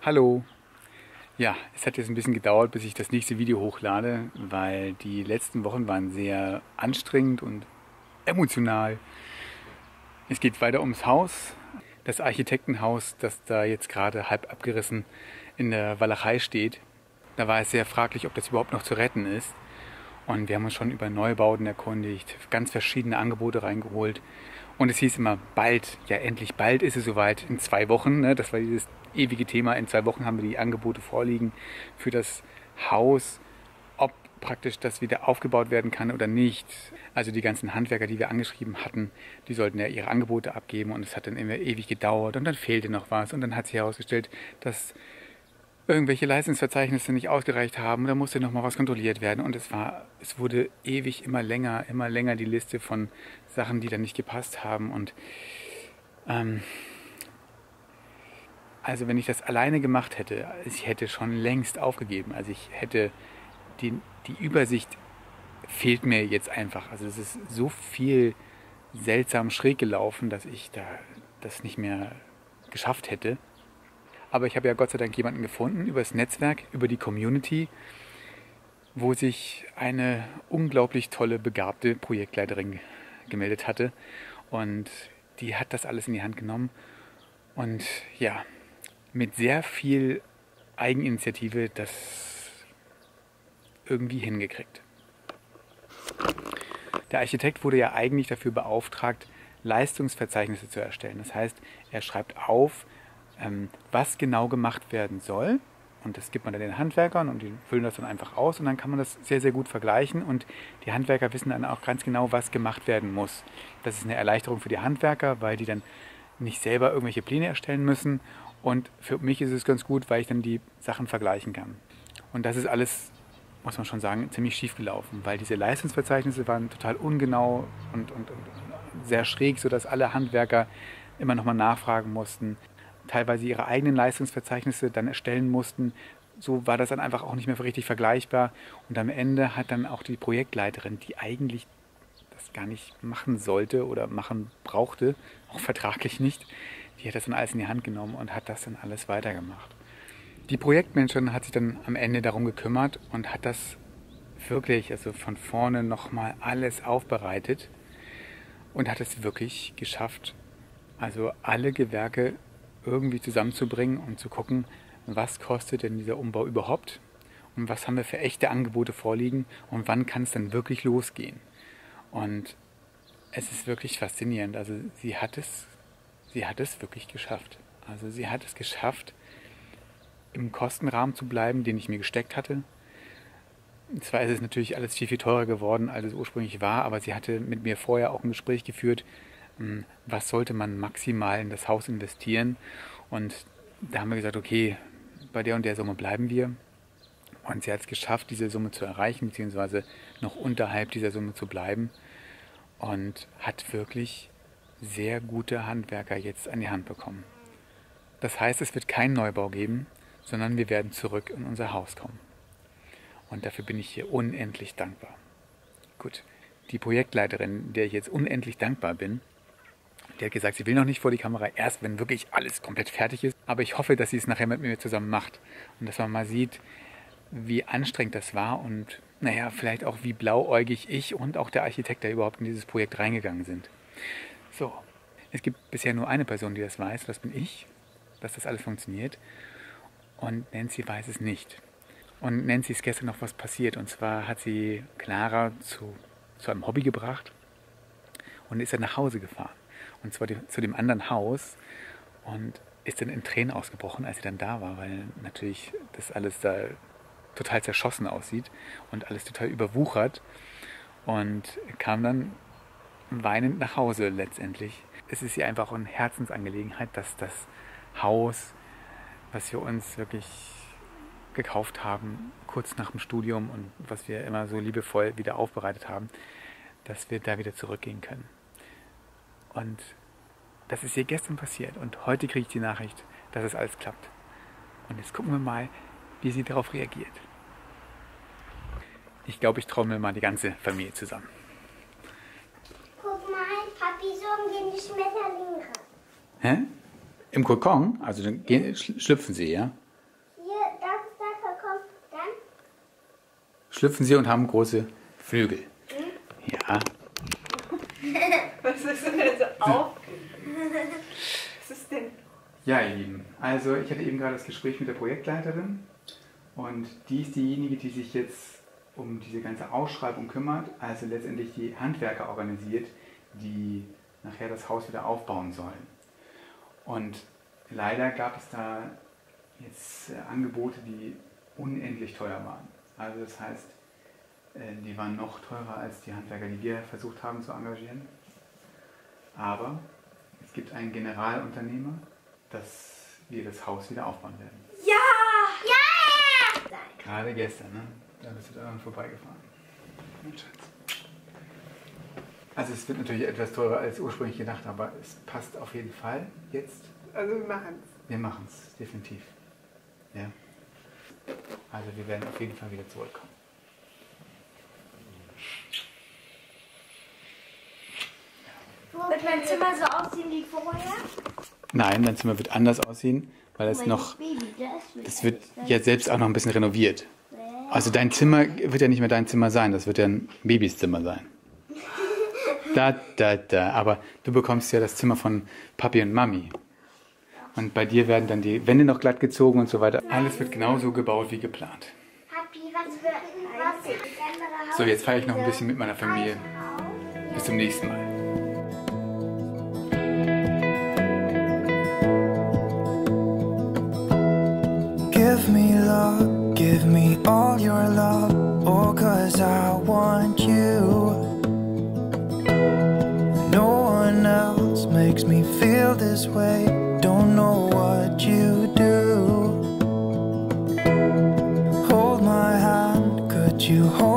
Hallo. Ja, es hat jetzt ein bisschen gedauert, bis ich das nächste Video hochlade, weil die letzten Wochen waren sehr anstrengend und emotional. Es geht weiter ums Haus, das Architektenhaus, das da jetzt gerade halb abgerissen in der Walachei steht. Da war es sehr fraglich, ob das überhaupt noch zu retten ist. Und wir haben uns schon über Neubauten erkundigt, ganz verschiedene Angebote reingeholt. Und es hieß immer, bald, ja endlich, bald ist es soweit, in 2 Wochen. Ne? Das war dieses ewige Thema, in 2 Wochen haben wir die Angebote vorliegen für das Haus, ob praktisch das wieder aufgebaut werden kann oder nicht. Also die ganzen Handwerker, die wir angeschrieben hatten, die sollten ja ihre Angebote abgeben und es hat dann immer ewig gedauert und dann fehlte noch was. Und dann hat sich herausgestellt, dass irgendwelche Leistungsverzeichnisse nicht ausgereicht haben, da musste noch mal was kontrolliert werden und es wurde ewig immer länger die Liste von Sachen, die dann nicht gepasst haben und also wenn ich das alleine gemacht hätte, ich hätte schon längst aufgegeben, also ich hätte die Übersicht fehlt mir jetzt einfach, also es ist so viel seltsam schräg gelaufen, dass ich da das nicht mehr geschafft hätte. Aber ich habe ja Gott sei Dank jemanden gefunden über das Netzwerk, über die Community, wo sich eine unglaublich tolle, begabte Projektleiterin gemeldet hatte. Und die hat das alles in die Hand genommen und ja, mit sehr viel Eigeninitiative das irgendwie hingekriegt. Der Architekt wurde ja eigentlich dafür beauftragt, Leistungsverzeichnisse zu erstellen. Das heißt, er schreibt auf, was genau gemacht werden soll. Und das gibt man dann den Handwerkern und die füllen das dann einfach aus und dann kann man das sehr, sehr gut vergleichen und die Handwerker wissen dann auch ganz genau, was gemacht werden muss. Das ist eine Erleichterung für die Handwerker, weil die dann nicht selber irgendwelche Pläne erstellen müssen und für mich ist es ganz gut, weil ich dann die Sachen vergleichen kann. Und das ist alles, muss man schon sagen, ziemlich schief gelaufen, weil diese Leistungsverzeichnisse waren total ungenau und sehr schräg, sodass alle Handwerker immer nochmal nachfragen mussten, teilweise ihre eigenen Leistungsverzeichnisse dann erstellen mussten. So war das dann einfach auch nicht mehr richtig vergleichbar. Und am Ende hat dann auch die Projektleiterin, die eigentlich das gar nicht machen sollte oder machen brauchte, auch vertraglich nicht, die hat das dann alles in die Hand genommen und hat das dann alles weitergemacht. Die Projektmanagerin hat sich dann am Ende darum gekümmert und hat das wirklich, also von vorne nochmal alles aufbereitet und hat es wirklich geschafft, also alle Gewerke irgendwie zusammenzubringen und zu gucken, was kostet denn dieser Umbau überhaupt und was haben wir für echte Angebote vorliegen und wann kann es dann wirklich losgehen. Und es ist wirklich faszinierend. Also sie hat es wirklich geschafft. Also sie hat es geschafft, im Kostenrahmen zu bleiben, den ich mir gesteckt hatte. Zwar ist es natürlich alles viel, viel teurer geworden, als es ursprünglich war, aber sie hatte mit mir vorher auch ein Gespräch geführt, was sollte man maximal in das Haus investieren. Und da haben wir gesagt, okay, bei der und der Summe bleiben wir. Und sie hat es geschafft, diese Summe zu erreichen, beziehungsweise noch unterhalb dieser Summe zu bleiben. Und hat wirklich sehr gute Handwerker jetzt an die Hand bekommen. Das heißt, es wird keinen Neubau geben, sondern wir werden zurück in unser Haus kommen. Und dafür bin ich hier unendlich dankbar. Gut, die Projektleiterin, der ich jetzt unendlich dankbar bin, die hat gesagt, sie will noch nicht vor die Kamera, erst wenn wirklich alles komplett fertig ist. Aber ich hoffe, dass sie es nachher mit mir zusammen macht. Und dass man mal sieht, wie anstrengend das war und naja, vielleicht auch wie blauäugig ich und auch der Architekt, der überhaupt in dieses Projekt reingegangen sind. So, es gibt bisher nur eine Person, die das weiß, das bin ich, dass das alles funktioniert. Und Nancy weiß es nicht. Und Nancy ist gestern noch was passiert. Und zwar hat sie Clara zu einem Hobby gebracht und ist dann nach Hause gefahren. Und zwar zu dem anderen Haus und ist dann in Tränen ausgebrochen, als sie dann da war, weil natürlich das alles da total zerschossen aussieht und alles total überwuchert und kam dann weinend nach Hause letztendlich. Es ist ihr einfach eine Herzensangelegenheit, dass das Haus, was wir uns wirklich gekauft haben, kurz nach dem Studium und was wir immer so liebevoll wieder aufbereitet haben, dass wir da wieder zurückgehen können. Und das ist ihr gestern passiert und heute kriege ich die Nachricht, dass es alles klappt. Und jetzt gucken wir mal, wie sie darauf reagiert. Ich glaube, ich trommel mal die ganze Familie zusammen. Guck mal, Papi, so gehen die Schmetterlinge. Hä? Im Kokon? Also dann schlüpfen sie, ja? schlüpfen sie und haben große Flügel. Ja. Was ist denn so auf? Was ist denn? Ja, ihr Lieben, also ich hatte eben gerade das Gespräch mit der Projektleiterin und die ist diejenige, die sich jetzt um diese ganze Ausschreibung kümmert, also letztendlich die Handwerker organisiert, die nachher das Haus wieder aufbauen sollen. Und leider gab es da jetzt Angebote, die unendlich teuer waren. Also das heißt, die waren noch teurer als die Handwerker, die wir versucht haben zu engagieren. Aber es gibt einen Generalunternehmer, dass wir das Haus wieder aufbauen werden. Ja! Ja! Gerade gestern, ne? Da bist du daran vorbeigefahren. Mein Schatz. Also es wird natürlich etwas teurer als ursprünglich gedacht, aber es passt auf jeden Fall jetzt. Also wir machen es. Wir machen es, definitiv. Ja. Also wir werden auf jeden Fall wieder zurückkommen. Wird mein Zimmer so aussehen wie vorher? Nein, dein Zimmer wird anders aussehen, weil es noch, das wird ja selbst auch noch ein bisschen renoviert. Also dein Zimmer wird ja nicht mehr dein Zimmer sein, das wird ja ein Babys Zimmer sein. Aber du bekommst ja das Zimmer von Papi und Mami. Und bei dir werden dann die Wände noch glatt gezogen und so weiter. Alles wird genauso gebaut wie geplant. Papi, was für ein So, jetzt feiere ich noch ein bisschen mit meiner Familie. Bis zum nächsten Mal. Give me love, give me all your love, oh, 'cause I want you. No one else makes me feel this way, don't know what you do. Hold my hand, could you hold